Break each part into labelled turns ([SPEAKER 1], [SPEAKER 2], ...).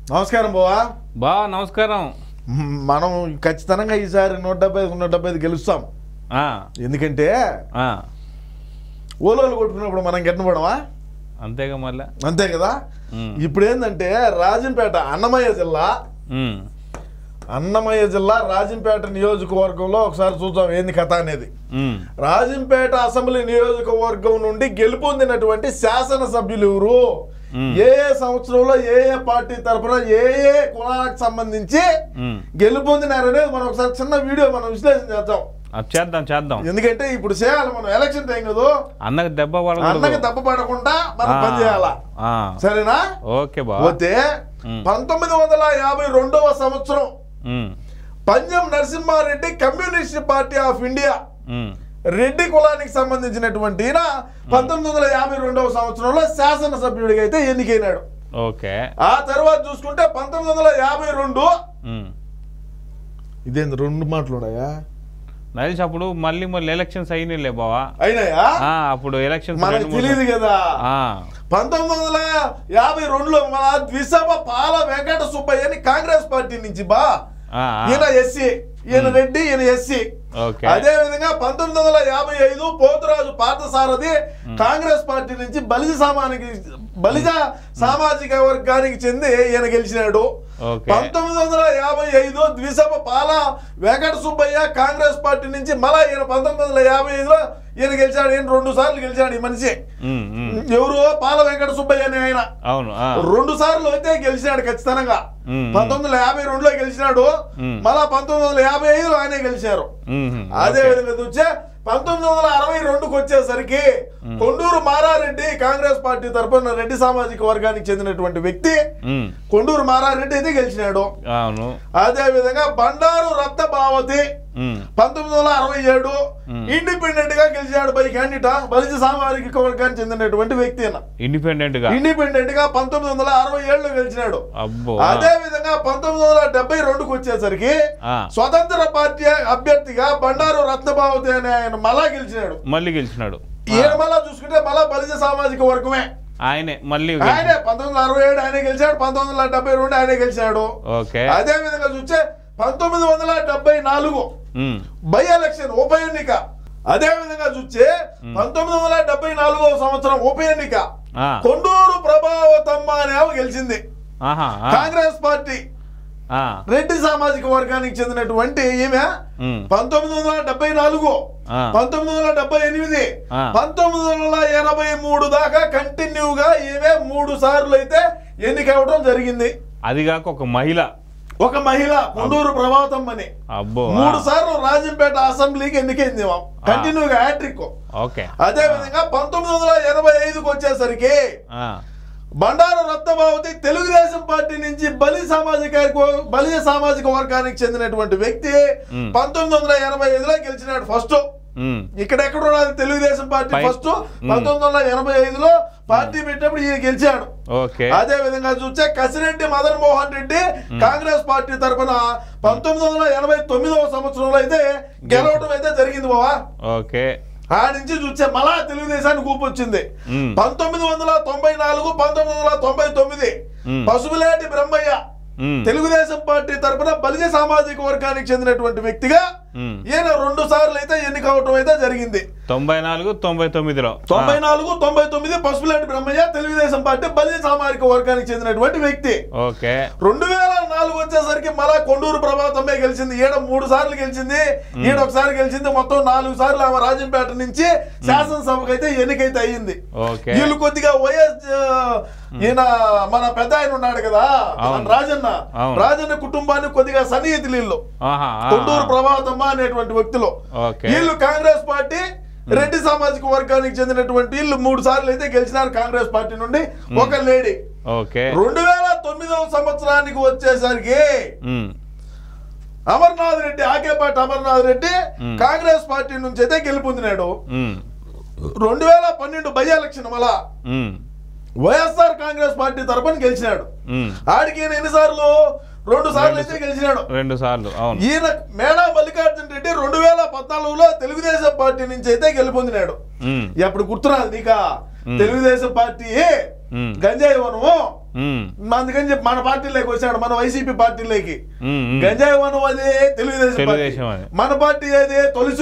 [SPEAKER 1] నమస్కారం బావా.
[SPEAKER 2] నమస్కారం.
[SPEAKER 1] మనం ఖచ్చితంగా ఈసారి 175 గెలుస్తాం. ఎందుకంటే ఓలోలు కొట్టుకున్నప్పుడు మనం గెట్టబడమా?
[SPEAKER 2] అంతేగా మళ్ళీ.
[SPEAKER 1] అంతే కదా. ఇప్పుడు ఏంటంటే రాజంపేట అన్నమయ్య జిల్లా రాజంపేట నియోజకవర్గంలో ఒకసారి చూద్దాం ఏంది కథ అనేది. రాజంపేట అసెంబ్లీ నియోజకవర్గం నుండి గెలుపొందినటువంటి శాసనసభ్యులు ఎవరు, ఏ సంవత్సరంలో ఏ పార్టీ తరఫున ఏ కులాలకు సంబంధించి గెలుపొందినారనేది మనం ఒకసారి చిన్న వీడియో మనం విశ్లేషణ చేద్దాం. ఎందుకంటే ఇప్పుడు చేయాలి మనం, ఎలక్షన్ టైం కదా, అన్నకి దెబ్బ పడకుండా మనం పని చేయాలా. సరేనా?
[SPEAKER 2] ఓకే.
[SPEAKER 1] పోతే 1952వ సంవత్సరం Panjam Narasimha Reddy communist party of India Reddy కులానికి సంబంధించినటువంటి 1952వ సంవత్సరంలో శాసనసభ్యుడిగా అయితే ఎన్నికైనాడు.
[SPEAKER 2] ఓకే.
[SPEAKER 1] ఆ తర్వాత చూసుకుంటే 1952 ఇదేంది 2 మాటలు ఉన్నాయా?
[SPEAKER 2] నైల్స్ అప్పుడు మళ్ళీ ఎలక్షన్స్ అయినాయిలే బావా.
[SPEAKER 1] అయినాయా?
[SPEAKER 2] అప్పుడు ఎలక్షన్స్
[SPEAKER 1] మనకు తెలియదు కదా. 1952లో మన ద్విసభ పాల వెంకట సుబ్బయ్యని కాంగ్రెస్ పార్టీ నుంచి ఈయన ఎస్సీ, ఈయన రెడ్డి, ఈయన ఎస్సీ. అదే విధంగా 1955 పోతురాజు పార్థసారథి కాంగ్రెస్ పార్టీ నుంచి బలిజ సామాజిక వర్గానికి చెంది ఈయన గెలిచినాడు. 1955 ద్విసభ పాల వెంకట సుబ్బయ్య కాంగ్రెస్ పార్టీ నుంచి మళ్ళా ఈయన 1955లో ఈయన గెలిచాడు. ఈయన 2 సార్లు గెలిచాడు. ఈ మనిషి ఎవరు? పాల వెంకట సుబ్బయ్య అని ఆయన 2 సార్లు అయితే గెలిచినాడు ఖచ్చితంగా. 1952లో గెలిచినాడు, మళ్ళా 1955లో ఆయనే గెలిచారు. అదే విధంగా చూస్తే 1962కు వచ్చేసరికి కొండూరు మారారెడ్డి కాంగ్రెస్ పార్టీ తరఫున రెడ్డి సామాజిక వర్గానికి చెందినటువంటి వ్యక్తి కొండూరు మారారెడ్డి అయితే గెలిచినాడు. అదే విధంగా బండారు రత్నభావతి 1967 ఇండిపెండెంట్ గా గెలిచాడు. బై క్యాండిడేట్ బలిజ సామాజిక వర్గానికి చెందినటువంటి వ్యక్తి ఇండిపెండెంట్ గా 1967లో గెలిచినాడు. అదే విధంగా 1972కు వచ్చేసరికి స్వతంత్ర పార్టీ అభ్యర్థిగా బండారు రత్నభావతి అనే ఆయన మళ్ళీ గెలిచినాడు. ఈయన మళ్ళా చూసుకుంటే మళ్ళా బలిజ సామాజిక వర్గమే. ఆయనే 1967 ఆయన గెలిచాడు, 1972 ఆయన గెలిచాడు. అదే విధంగా చూస్తే 1974 బై ఎలక్షన్ ఉప ఎన్నిక. అదే విధంగా చూస్తే 1974వ సంవత్సరం ఉప ఎన్నిక కొండూరు ప్రభావతమ్మ అనే గెలిచింది. కాంగ్రెస్ పార్టీ రెడ్డి సామాజిక వర్గానికి చెందినటువంటి ఈమె 1974, 1978, 1983 దాకా కంటిన్యూగా ఈమె 3 సార్లు అయితే ఎన్నికవడం జరిగింది.
[SPEAKER 2] అది కాక ఒక మహిళ కొండూరు ప్రభావతమ్మని 3 సార్లు రాజంపేట అసెంబ్లీకి ఎన్నికైంది కంటిన్యూగా హ్యాట్రిక్. అదే విధంగా 1985కు వచ్చేసరికి బండారు రత్నభావతి తెలుగుదేశం పార్టీ నుంచి బలిజ సామాజిక వర్గానికి చెందినటువంటి వ్యక్తి 1985లో గెలిచినాడు. ఫస్ట్ ఇక్కడెక్కడ ఉన్నది తెలుగుదేశం పార్టీ ఫస్ట్ 1985లో పార్టీ పెట్టినప్పుడు ఈయన గెలిచాడు. అదే విధంగా చూస్తే కసిరెడ్డి మదన్ మోహన్ రెడ్డి కాంగ్రెస్ పార్టీ తరఫున 1989వ సంవత్సరంలో అయితే గెలవడం అయితే జరిగింది బావా. ఆ నుంచి చూస్తే మళ్ళా తెలుగుదేశానికి ఊపు వచ్చింది. 1994, 1999 పసుపులేటి బ్రహ్మయ్య తెలుగుదేశం పార్టీ తరఫున బలిజ సామాజిక వర్గానికి చెందినటువంటి వ్యక్తిగా ఈయన 2 సార్లు అయితే ఎన్నికవటం అయితే జరిగింది. 94,
[SPEAKER 1] 99 పసుపులేటి బ్రహ్మయ్య తెలుగుదేశం పార్టీ బలిజ సామాజిక వర్గానికి చెందినటువంటి వ్యక్తి. 2004 వచ్చేసరికి మళ్ళా కొండూరు ప్రభావతమ్మే గెలిచింది. ఈడ 3 సార్లు గెలిచింది, ఈడ ఒకసారి గెలిచింది. మొత్తం 4 సార్లు ఆమె రాజంపేట నుంచి శాసనసభకు అయితే ఎన్నికైతే అయ్యింది. వీళ్ళు కొద్దిగా ఈయన మన పెద్ద ఆయన ఉన్నాడు కదా రాజన్న కుటుంబానికి కొద్దిగా సన్నిహితులు వీళ్ళు, కొండూరు ప్రభావతమ్మ అనేటువంటి వ్యక్తులు. వీళ్ళు కాంగ్రెస్ పార్టీ రెడ్డి సామాజిక వర్గానికి చెందినటువంటి వీళ్ళు 3 సార్లు అయితే గెలిచినారు కాంగ్రెస్ పార్టీ నుండి. ఒక లేడీ 2009వ సంవత్సరానికి వచ్చేసరికి అమర్నాథ్ రెడ్డి, ఆకేపాటి అమర్నాథ్ రెడ్డి కాంగ్రెస్ పార్టీ నుంచి అయితే గెలుపొందినాడు. 2012 బై ఎలక్షన్ మళ్ళా వైఎస్ఆర్ కాంగ్రెస్ పార్టీ తరఫున గెలిచినాడు. ఆడికి ఈయన ఎన్నిసార్లు? 2 సార్లు అయితే గెలిచినాడు. ఈయన మేడా మల్లికార్జున రెడ్డి 2014లో తెలుగుదేశం పార్టీ నుంచి అయితే గెలుపొందినాడు. ఎప్పుడు గుర్తురాదు నీకా? తెలుగుదేశం పార్టీ గంజాయి వనము
[SPEAKER 2] అందుకని చెప్పి మన పార్టీలోకి వచ్చాడు, మన వైసీపీ పార్టీలోకి. గంజాయి వనం అదే తెలుగుదేశం, మన పార్టీ అదే తులసి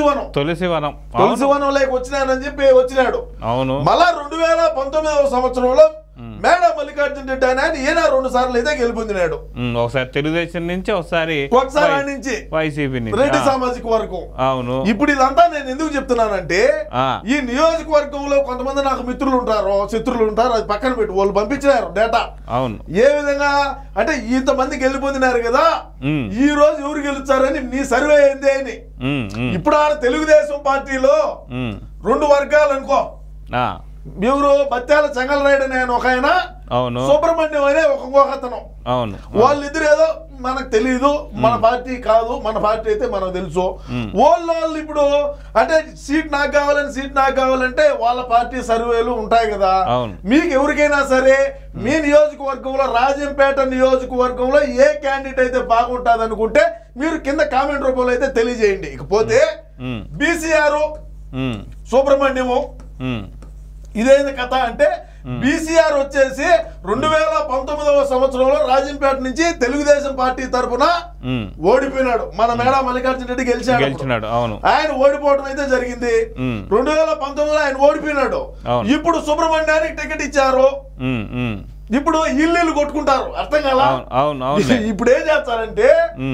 [SPEAKER 2] వనంలోకి వచ్చినానని చెప్పి వచ్చినాడు.
[SPEAKER 1] అవును.
[SPEAKER 2] మళ్ళా 2019వ సంవత్సరంలో మేడా మల్లికార్జున రెడ్డి ఆయన ఈయన 2 సార్లు అయితే గెలుపొందినాడు.
[SPEAKER 1] ఒకసారి తెలుగుదేశం నుంచి, ఒకసారి
[SPEAKER 2] నుంచి
[SPEAKER 1] వైసీపీ నుంచి,
[SPEAKER 2] రెడ్డి సామాజిక వర్గం.
[SPEAKER 1] అవును.
[SPEAKER 2] ఇప్పుడు ఇదంతా నేను ఎందుకు చెప్తున్నానంటే, ఈ నియోజకవర్గంలో కొంతమంది నాకు మిత్రులు ఉంటారు, శత్రులు ఉంటారు, అది పక్కన పెట్టి వాళ్ళు పంపించారు డేటా.
[SPEAKER 1] అవును.
[SPEAKER 2] ఏ విధంగా అంటే ఇంతమంది గెలుపొందినారు కదా, ఈ రోజు ఎవరు గెలుస్తారని నీ సర్వే ఏంది అని. ఇప్పుడు ఆడ తెలుగుదేశం పార్టీలో 2 వర్గాలు అనుకో. ఎవరు బత్యాల చెంగలరాయుడు అనే ఒక ఆయన, సుబ్రహ్మణ్యం అనే ఒకతను. వాళ్ళిద్దరు ఏదో మనకు తెలియదు, మన పార్టీ కాదు, మన పార్టీ అయితే మనకు తెలుసు. వాళ్ళు ఇప్పుడు అంటే సీట్ నాకు కావాలంటే వాళ్ళ పార్టీ సర్వేలు ఉంటాయి కదా. మీకు ఎవరికైనా సరే మీ నియోజకవర్గంలో, రాజంపేట నియోజకవర్గంలో ఏ క్యాండిడేట్ అయితే బాగుంటుంది అనుకుంటే మీరు కింద కామెంట్ రూపంలో అయితే తెలియజేయండి. ఇకపోతే బీసీఆర్ సుబ్రహ్మణ్యము ఇదేంది కథ అంటే, బీసీఆర్ వచ్చేసి 2019వ సంవత్సరంలో రాజంపేట నుంచి తెలుగుదేశం పార్టీ తరఫున ఓడిపోయినాడు. మన మేడా మల్లికార్జున రెడ్డి గెలిచాడు. ఆయన ఓడిపోవడం అయితే జరిగింది. 2019లో ఆయన ఓడిపోయినాడు. ఇప్పుడు సుబ్రహ్మణ్యానికి టికెట్ ఇచ్చారు. ఇప్పుడు ఇల్లు కొట్టుకుంటారు, అర్థం కదా. ఇప్పుడు ఏం చేస్తారంటే,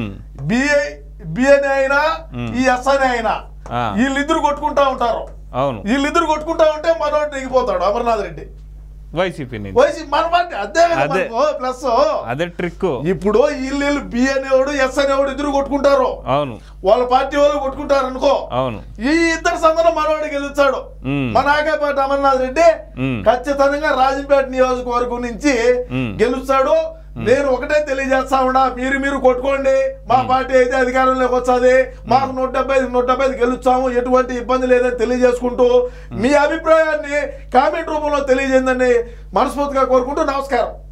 [SPEAKER 2] బిఏని అయినా ఈ ఎస్ఐని అయినా వీళ్ళిద్దరు కొట్టుకుంటా ఉంటారు. వీళ్ళిద్దరు కొట్టుకుంటా ఉంటే మనోడు దిగిపోతాడు అమర్నాథ్ రెడ్డి, వైసీపీ మన పార్టీ. ప్లస్
[SPEAKER 1] అదే ట్రిక్.
[SPEAKER 2] ఇప్పుడు వీళ్ళు బి అనేవాడు, ఎస్ అనేవాడు ఇద్దరు కొట్టుకుంటారు.
[SPEAKER 1] అవును.
[SPEAKER 2] వాళ్ళ పార్టీ వాళ్ళు కొట్టుకుంటారు అనుకో.
[SPEAKER 1] అవును.
[SPEAKER 2] ఈ ఇద్దరు సందర్భం మనవాడు గెలుస్తాడు. మన ఆకేపాటి అమర్నాథ్ రెడ్డి ఖచ్చితంగా రాజంపేట నియోజకవర్గం నుంచి గెలుస్తాడు. నేను ఒకటే తెలియజేస్తా ఉన్నా, మీరు కొట్టుకోండి, మా పార్టీ అయితే అధికారంలోకి వస్తుంది, మాకు 175 గెలుస్తాము, ఎటువంటి ఇబ్బంది లేదని తెలియజేసుకుంటూ మీ అభిప్రాయాన్ని కామెంట్ రూపంలో తెలియజేయండి మనస్ఫూర్తిగా కోరుకుంటూ నమస్కారం.